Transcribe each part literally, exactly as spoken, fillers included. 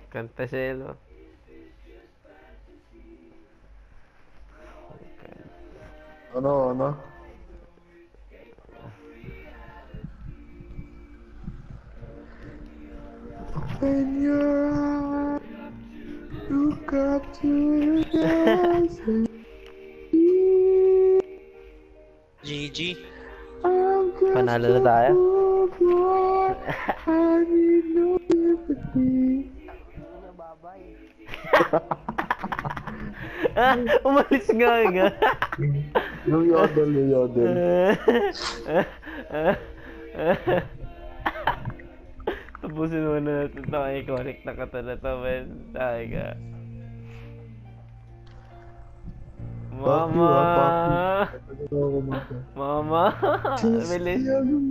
Kanta Zielo. Ano, ano? Open your eyes, look up to the skies. G G. I'm just Panalo na tayo. a poor boy. I need no sympathy. Ah, umalis nga nga. Yung yodel, yung yodel. Tapusin mo na natin ito. Iconic na kata na ito, men. Tayo ka. Mama! Mama! Bilis!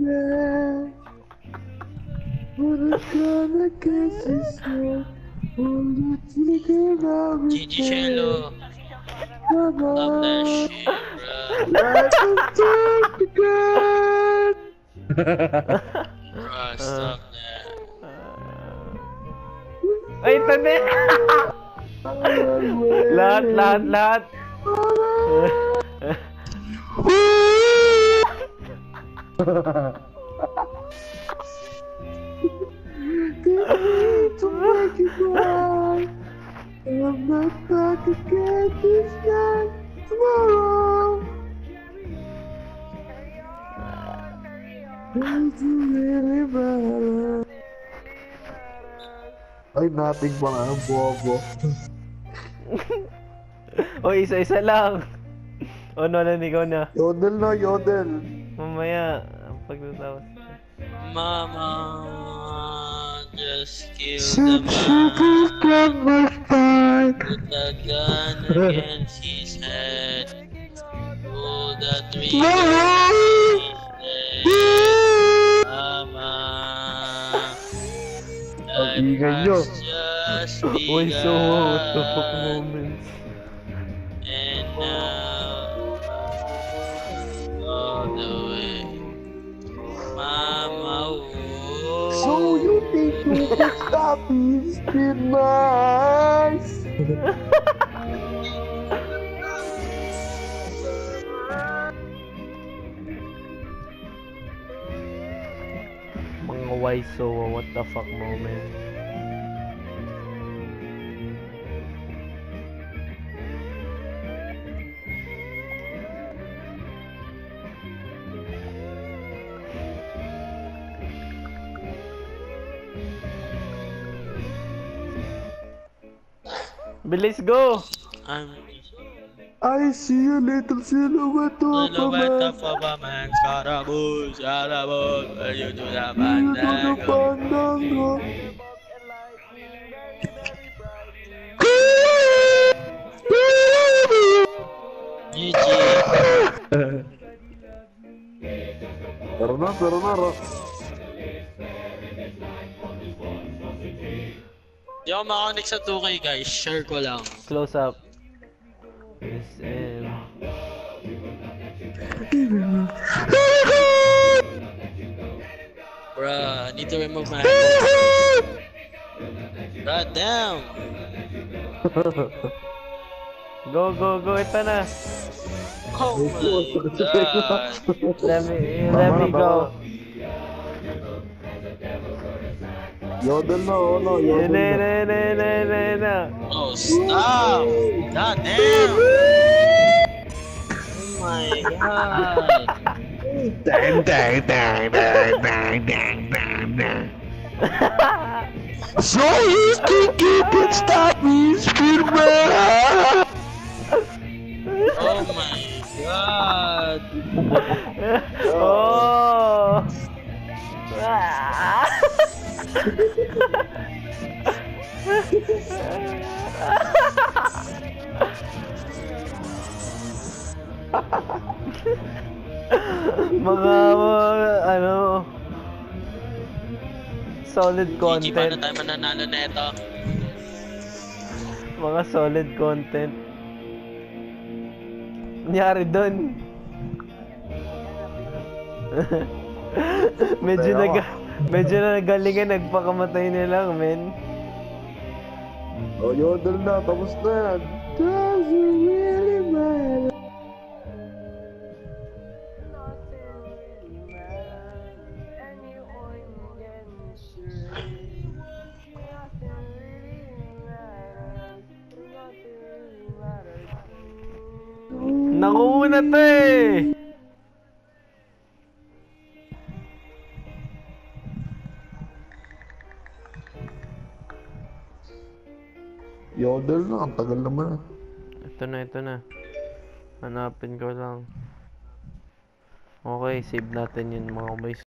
G G Zielo. Love that shit, bro. Bro, stop that. Ay, tanda! Lahat, lahat, lahat! To make you cry. I'm not back again this night tomorrow. Does it really matter? Ay, nating mga bobo. O, isa-isa lang. O, Nolan, ikaw na. Yodel na, yodel. Mamaya, pagtatapos. Mama, just kill the Since you man. broke down my spine. Put the gun against his head. Pull the trigger against his head. Mama, Ang life ingay nyo. has just Uy, so what the fuck begun. moments. And now, all the way. Mama, oh. So you think you can stop me? Spin nice. Mga why so what the fuck moment. Bilis, go! I'm I see a little silhouette of a silhouette man. of a man, Scaraboo, Scaraboo, where you do the You do the fandango. fandango. G G. Tara na, tara na, ra. Di ako makakonek sa two K guys, share ko lang. Close up. Yes, and... Bruh, I need to remove my headphones. Bruh, damn. Go, go, go! Ito na! Oh my god. Let me, let me go! Yodel na, oh no, Na, yodel na, na. na, na, na, na. Oh, stop. God damn. Oh my god. Dang, dang, dang, dang, dang, dang, dang, dang. So you think you can stop me, spin man? Oh my god. Oh! Ah! Mga, mga ano, solid G G, paano content. tayo mananalo na ito? Mga solid content. Nangyari dun. medyo Pero nag medyo na nagalingan, nagpakamatay na lang, men. Oh, yodel na. Tapos na yan. Does it really matter? Nakuuna to eh! Yodel na. Ang tagal naman. Ito na, ito na. Hanapin ko lang. Okay, save natin yun mga boys.